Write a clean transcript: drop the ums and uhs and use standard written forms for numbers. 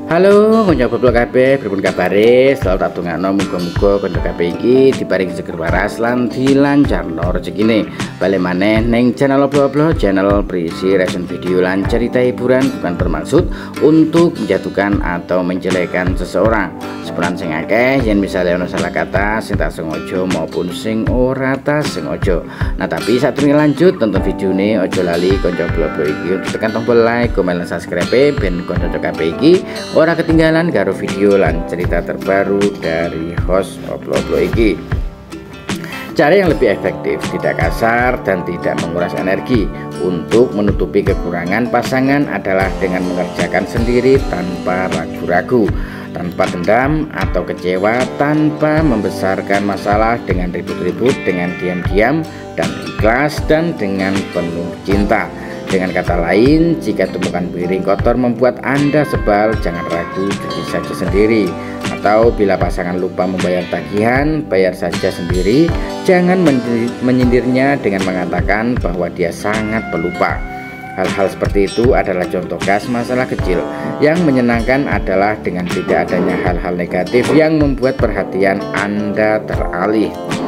Halo, konco goblok kabeh, pripun kabare? Selalu tak tungakno muga-muga konco kabeh iki diparingi seger waras lan dilancarno rezekine. Bali maneh ning channel Oblo-oblo, channel berisi reaction video lan cerita hiburan, bukan bermaksud untuk menjatuhkan atau menjelekkan seseorang. Sepuran sing akeh yen misale ono salah kata sing tak sengaja maupun sing ora tak sengaja. Nah, tapi sadurunge lanjut tonton videone aja lali konco Oblo-oblo iki tekan tombol like, komen lan subscribe ben konco kabeh iki ora ketinggalan karo video lan cerita terbaru dari host Oblo-oblo iki. Cara yang lebih efektif, tidak kasar dan tidak menguras energi untuk menutupi kekurangan pasangan adalah dengan mengerjakan sendiri tanpa ragu-ragu, tanpa dendam atau kecewa, tanpa membesarkan masalah dengan ribut-ribut, dengan diam-diam dan ikhlas dan dengan penuh cinta. Dengan kata lain, jika tumpukan piring kotor membuat Anda sebal, jangan ragu, cuci saja sendiri. Atau bila pasangan lupa membayar tagihan, bayar saja sendiri. Jangan menyindirnya dengan mengatakan bahwa dia sangat pelupa. Hal-hal seperti itu adalah contoh gas masalah kecil. Yang menyenangkan adalah dengan tidak adanya hal-hal negatif yang membuat perhatian Anda teralih.